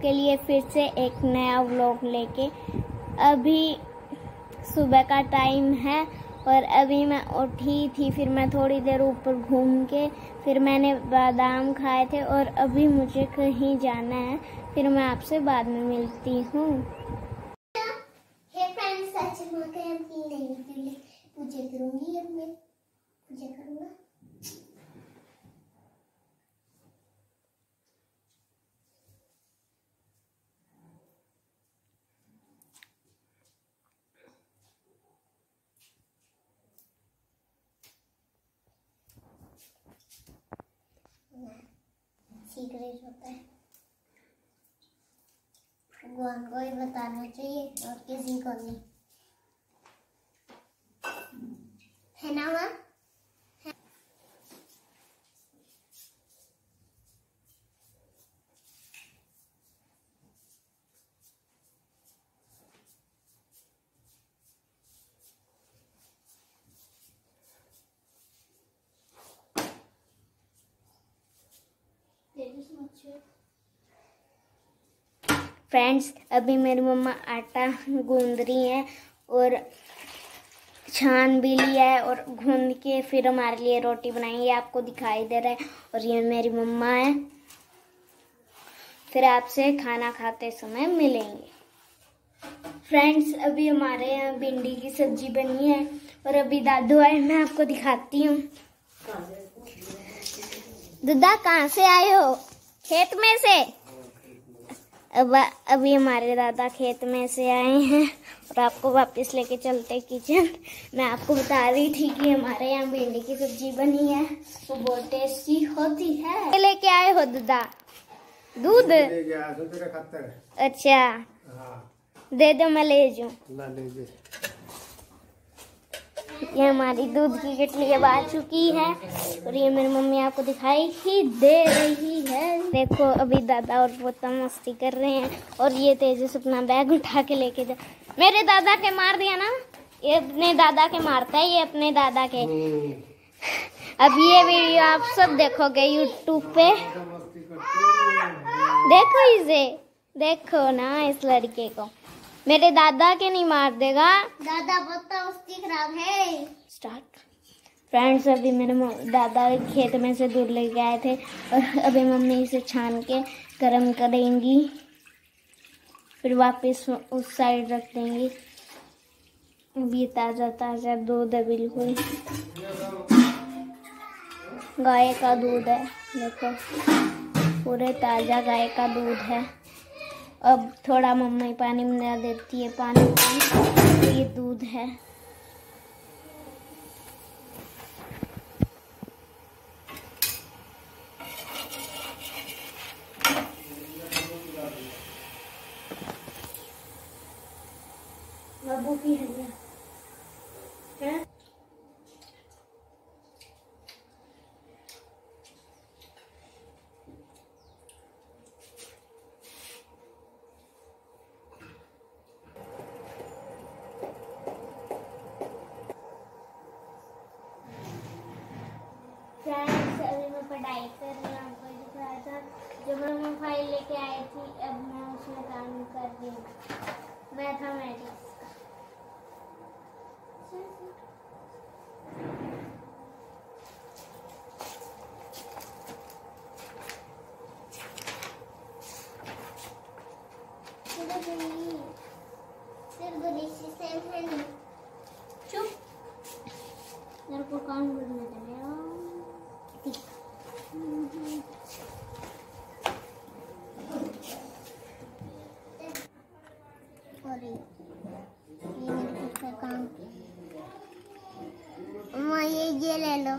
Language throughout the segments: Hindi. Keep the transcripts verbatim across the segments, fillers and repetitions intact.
आपके लिए फिर से एक नया व्लॉग लेके। अभी सुबह का टाइम है और अभी मैं उठी थी, फिर मैं थोड़ी देर ऊपर घूम के फिर मैंने बादाम खाए थे और अभी मुझे कहीं जाना है, फिर मैं आपसे बाद में मिलती हूँ। हे फ्रेंड्स, आज मैं अपनी नई वीडियो पूजा करूँगी। अब मैं पूजा करूँगा। सीक्रेट होता है, भगवान को ही बताना चाहिए और किसी को नहीं, है ना माँ? फ्रेंड्स, अभी मेरी मम्मा आटा गूंद रही है और छान भी लिया है और गूंद के फिर हमारे लिए रोटी बनाएंगे। आपको दिखाई दे रहा है और ये मेरी मम्मा है। फिर आपसे खाना खाते समय मिलेंगे। फ्रेंड्स, अभी हमारे यहाँ भिंडी की सब्जी बनी है और अभी दादू आए, मैं आपको दिखाती हूँ। दादा कहाँ से आए हो? खेत में से? अब अभी हमारे दादा खेत में से आए हैं और आपको वापस लेके चलते किचन। मैं आपको बता रही थी कि हमारे यहाँ भिंडी की सब्जी बनी है, वो तो बहुत टेस्टी होती है। लेके आए हो दादा? दूध? अच्छा, दे दो, मैं ले जाऊँ। ये हमारी दूध की केटली अब आ चुकी है और ये मेरी मम्मी आपको दिखाई ही दे रही है। देखो, अभी दादा और पोता मस्ती कर रहे हैं और ये तेजस अपना बैग उठा के लेके जा। मेरे दादा के मार दिया ना, ये अपने दादा के मारता है, ये अपने दादा के। अब ये वीडियो आप सब देखोगे यूट्यूब पे, देखो इसे, देखो ना इस लड़के को। मेरे दादा के नहीं मार देगा, दादा बहुत मस्ती खराब है। स्टार्ट। फ्रेंड्स, अभी मेरे दादा खेत में से दूध लेके आए थे और अभी मम्मी इसे छान के गरम करेंगी, फिर वापस उस साइड रख देंगी। अभी ताज़ा ताज़ा दूध है, बिल्कुल गाय का दूध है। देखो, पूरे ताज़ा गाय का दूध है। अब थोड़ा मम्मी पानी मिला देती है, पानी पानी तो ये दूध है। बाबू की है क्या? फ्रेंड्स, अभी मैं पढ़ाई कर रही हूँ, आपको दिखाया था। जब मैं फाइल लेके आई थी, अब मैं उसमें काम कर रही हूँ, मैथमेटिक्स का। चुप, मेरे को काम करने दे। और ये मेरे खुद का काम। अम्मा, ये ये ले लो।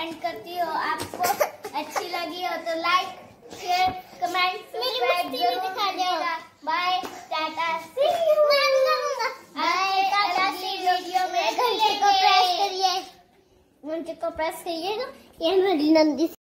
एंड करती हूँ। आपको अच्छी लगी हो तो लाइक शेयर कमेंट सब्सक्राइब जरूर कीजिएगा। Bye tata see you. Bye tata see you. Video में घंटे को प्रेस करिए, घंटे को प्रेस करिएगा। ये हमारी नंदी